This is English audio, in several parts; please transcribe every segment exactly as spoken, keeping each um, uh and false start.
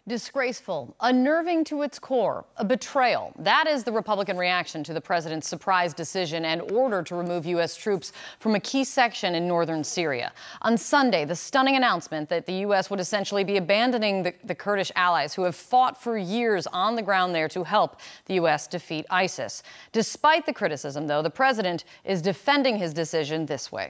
Disgraceful, unnerving to its core, a betrayal. That is the Republican reaction to the president's surprise decision and order to remove U S troops from a key section in northern Syria. On Sunday, the stunning announcement that the U S would essentially be abandoning the, the Kurdish allies who have fought for years on the ground there to help the U S defeat ISIS. Despite the criticism, though, the president is defending his decision this way.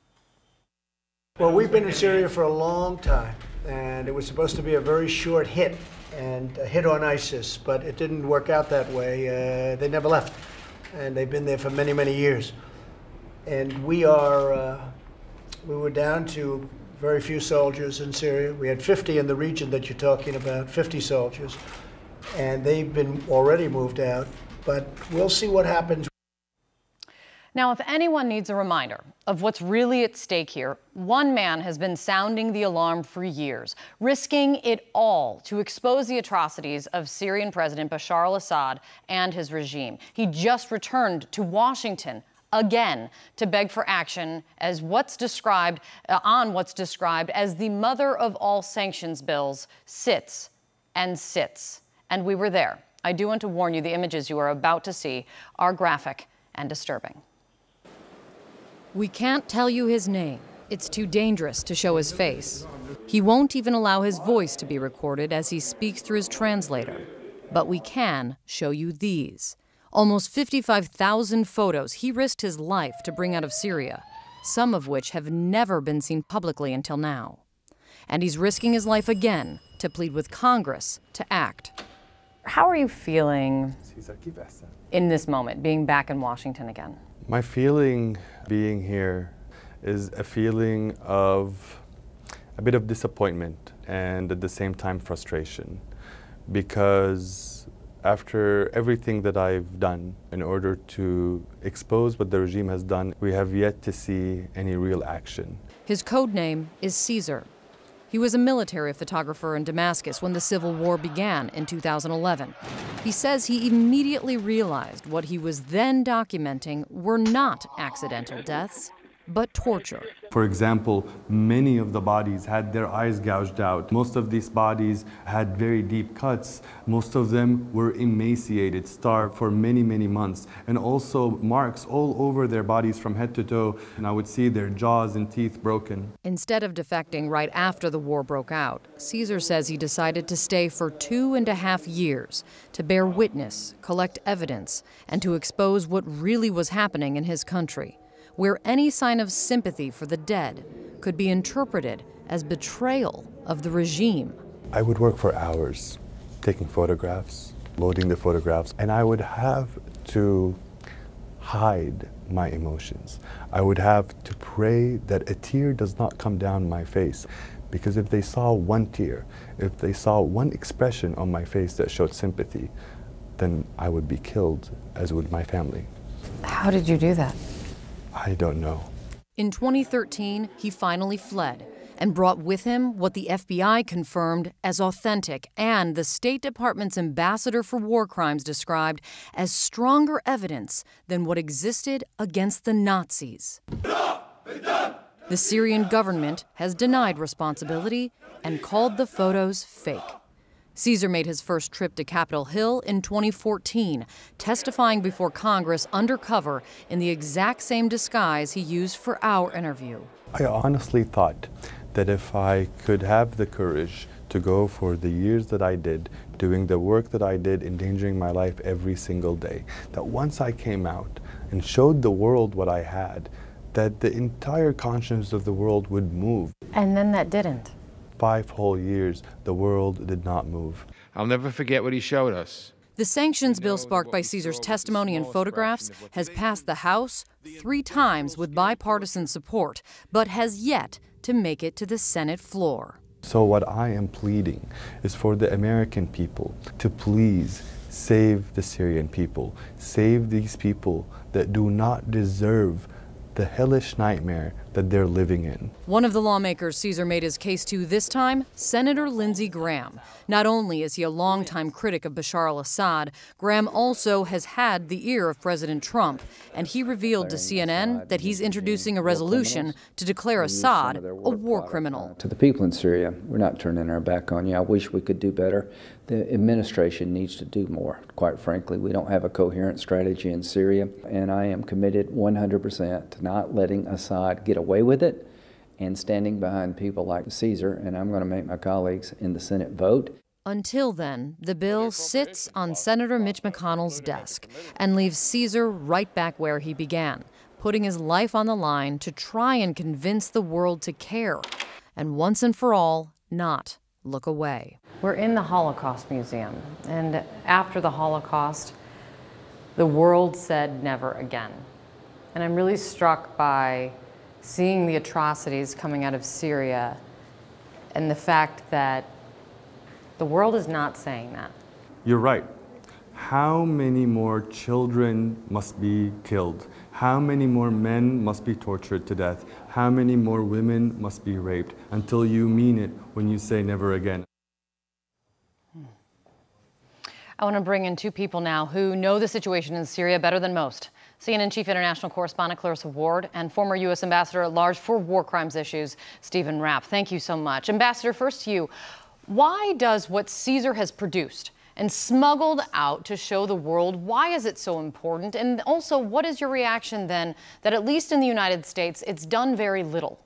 Well, we've been in Syria for a long time, and it was supposed to be a very short hit, and a hit on ISIS, but it didn't work out that way. Uh, they never left, and they've been there for many, many years. And we are, uh, we were down to very few soldiers in Syria. We had fifty in the region that you're talking about, fifty soldiers, and they've been already moved out, but we'll see what happens. Now, if anyone needs a reminder of what's really at stake here, one man has been sounding the alarm for years, risking it all to expose the atrocities of Syrian President Bashar al-Assad and his regime. He just returned to Washington again to beg for action as what's described uh, on what's described as the mother of all sanctions bills sits and sits. And we were there. I do want to warn you, the images you are about to see are graphic and disturbing. We can't tell you his name. It's too dangerous to show his face. He won't even allow his voice to be recorded as he speaks through his translator. But we can show you these. Almost fifty-five thousand photos he risked his life to bring out of Syria, some of which have never been seen publicly until now. And he's risking his life again to plead with Congress to act. How are you feeling in this moment, being back in Washington again? My feeling being here is a feeling of a bit of disappointment and at the same time frustration, because after everything that I've done in order to expose what the regime has done, we have yet to see any real action. His code name is Caesar. He was a military photographer in Damascus when the civil war began in two thousand eleven. He says he immediately realized what he was then documenting were not accidental deaths, but torture. For example, many of the bodies had their eyes gouged out. Most of these bodies had very deep cuts. Most of them were emaciated, starved for many, many months, and also marks all over their bodies from head to toe. And I would see their jaws and teeth broken. Instead of defecting right after the war broke out, Caesar says he decided to stay for two and a half years to bear witness, collect evidence, and to expose what really was happening in his country, where any sign of sympathy for the dead could be interpreted as betrayal of the regime. I would work for hours, taking photographs, loading the photographs, and I would have to hide my emotions. I would have to pray that a tear does not come down my face, because if they saw one tear, if they saw one expression on my face that showed sympathy, then I would be killed, as would my family. How did you do that? I don't know. In twenty thirteen, he finally fled and brought with him what the F B I confirmed as authentic and the State Department's ambassador for war crimes described as stronger evidence than what existed against the Nazis. The Syrian government has denied responsibility and called the photos fake. Caesar made his first trip to Capitol Hill in twenty fourteen, testifying before Congress undercover in the exact same disguise he used for our interview. I honestly thought that if I could have the courage to go for the years that I did, doing the work that I did, endangering my life every single day, that once I came out and showed the world what I had, that the entire conscience of the world would move. And then that didn't. Five whole years, the world did not move. I'll never forget what he showed us. The sanctions bill sparked by Caesar's testimony and photographs has passed the House three times with bipartisan support, but has yet to make it to the Senate floor. So what I am pleading is for the American people to please save the Syrian people, save these people that do not deserve the hellish nightmare that they're living in. One of the lawmakers Caesar made his case to this time, Senator Lindsey Graham. Not only is he a longtime critic of Bashar al-Assad, Graham also has had the ear of President Trump, and he revealed to C N N that he's introducing a resolution to declare Assad a war criminal. To the people in Syria, we're not turning our back on you. I wish we could do better. The administration needs to do more. Quite frankly, we don't have a coherent strategy in Syria, and I am committed one hundred percent to not letting Assad get away with it and standing behind people like Caesar, and I'm going to make my colleagues in the Senate vote. Until then, the bill sits on Senator Mitch McConnell's desk and leaves Caesar right back where he began, putting his life on the line to try and convince the world to care, and once and for all, not look away. We're in the Holocaust Museum, and after the Holocaust, the world said never again. And I'm really struck by seeing the atrocities coming out of Syria and the fact that the world is not saying that. You're right. How many more children must be killed? How many more men must be tortured to death? How many more women must be raped until you mean it when you say never again? I want to bring in two people now who know the situation in Syria better than most. C N N Chief International Correspondent Clarissa Ward and former U S Ambassador at Large for War Crimes Issues, Stephen Rapp. Thank you so much. Ambassador, first to you. Why does what Caesar has produced and smuggled out to show the world, why is it so important? And also, what is your reaction then that at least in the United States, it's done very little?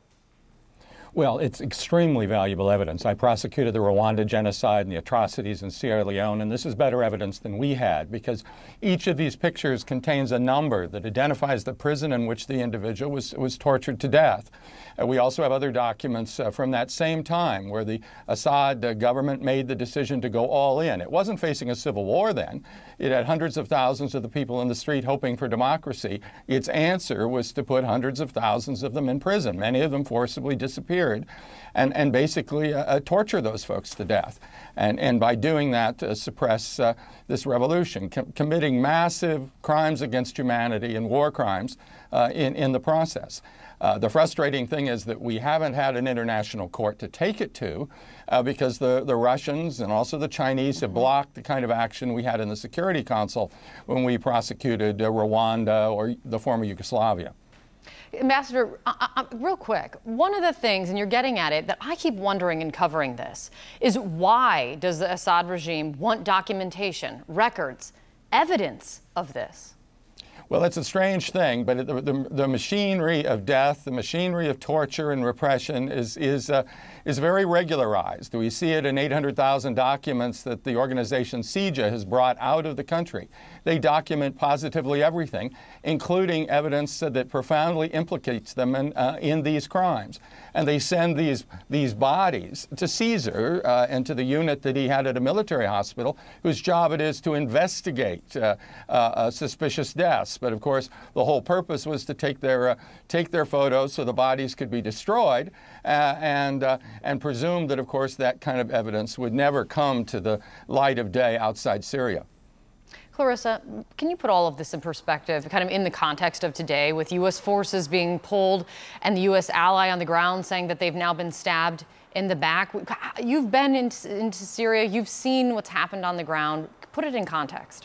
Well, it's extremely valuable evidence. I prosecuted the Rwanda genocide and the atrocities in Sierra Leone, and this is better evidence than we had because each of these pictures contains a number that identifies the prison in which the individual was, was tortured to death. Uh, we also have other documents uh, from that same time where the Assad uh, government made the decision to go all in. It wasn't facing a civil war then. It had hundreds of thousands of the people in the street hoping for democracy. Its answer was to put hundreds of thousands of them in prison, many of them forcibly disappeared. And, and basically uh, uh, torture those folks to death. And, and by doing that, uh, suppress uh, this revolution, com committing massive crimes against humanity and war crimes uh, in, in the process. Uh, the frustrating thing is that we haven't had an international court to take it to uh, because the, the Russians and also the Chinese have blocked the kind of action we had in the Security Council when we prosecuted uh, Rwanda or the former Yugoslavia. Ambassador, uh, uh, real quick, one of the things, and you're getting at it, that I keep wondering in covering this is why does the Assad regime want documentation, records, evidence of this? Well, it's a strange thing, but the, the, the machinery of death, the machinery of torture and repression is, is, uh, is very regularized. We see it in eight hundred thousand documents that the organization SIJA has brought out of the country. They document positively everything, including evidence that profoundly implicates them in, uh, in these crimes. And they send these, these bodies to Caesar uh, and to the unit that he had at a military hospital, whose job it is to investigate uh, uh, uh, suspicious deaths. But of course, the whole purpose was to take their, uh, take their photos so the bodies could be destroyed uh, and, uh, and presume that, of course, that kind of evidence would never come to the light of day outside Syria. Clarissa, can you put all of this in perspective, kind of in the context of today, with U S forces being pulled and the U S ally on the ground saying that they've now been stabbed in the back? You've been into, into Syria. You've seen what's happened on the ground. Put it in context.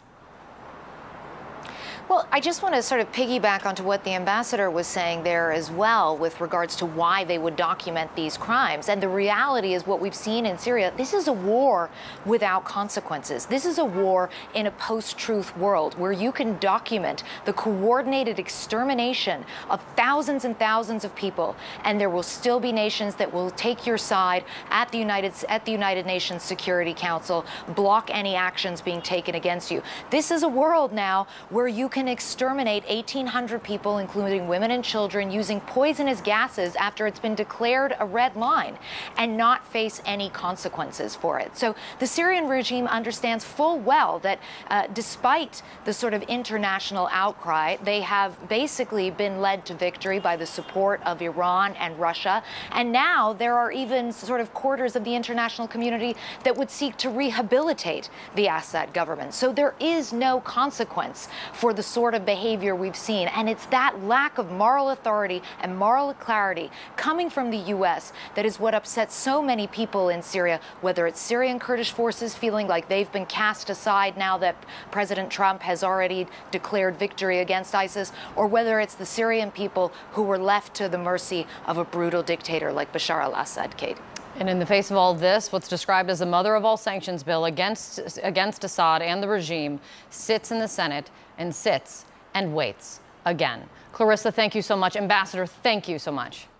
Well, I just want to sort of piggyback onto what the ambassador was saying there as well with regards to why they would document these crimes. And the reality is what we've seen in Syria, this is a war without consequences. This is a war in a post-truth world where you can document the coordinated extermination of thousands and thousands of people, and there will still be nations that will take your side at the United, at the United Nations Security Council, block any actions being taken against you. This is a world now where you can exterminate eighteen hundred people, including women and children, using poisonous gases after it's been declared a red line and not face any consequences for it. So the Syrian regime understands full well that uh, despite the sort of international outcry, they have basically been led to victory by the support of Iran and Russia. And now there are even sort of quarters of the international community that would seek to rehabilitate the Assad government. So there is no consequence for the sort of behavior we've seen. And it's that lack of moral authority and moral clarity coming from the U S that is what upsets so many people in Syria, whether it's Syrian Kurdish forces feeling like they've been cast aside now that President Trump has already declared victory against ISIS, or whether it's the Syrian people who were left to the mercy of a brutal dictator like Bashar al-Assad, Kate. And in the face of all this, what's described as the mother of all sanctions bill against, against Assad and the regime sits in the Senate and sits and waits again. Clarissa, thank you so much. Ambassador, thank you so much.